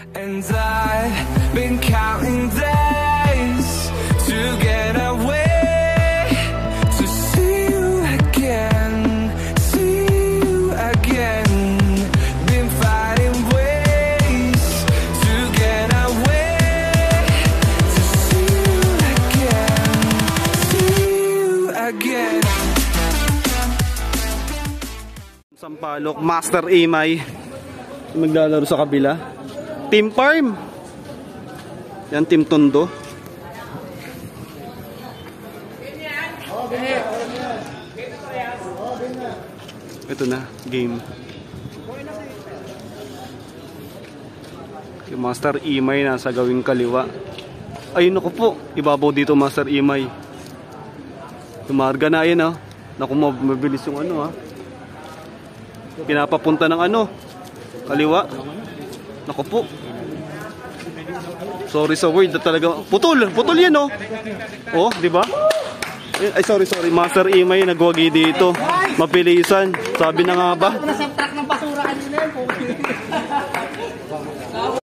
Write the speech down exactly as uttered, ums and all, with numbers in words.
And I've been counting days to get away, to see you again, see you again. Been fighting ways to get away, to see you again, see you again. Sampalok, Master Imay maglalaro sa kabila. Team Farm. Yan, Team Tondo. Ito na, game. Yung Master Imay nasa gawing kaliwa. Ay, naku po. Ibabaw dito, Master Imay. Tumarga na yan, ha. Naku, mabilis yung ano, ha. Pinapapunta ng ano, kaliwa. Naku po. Sorry sa word na talaga. Putol, putol yan, oh. Oh, di ba? Ay, sorry, sorry. Master Imay nagwagi dito. Mapilisan. Sabi na nga ba?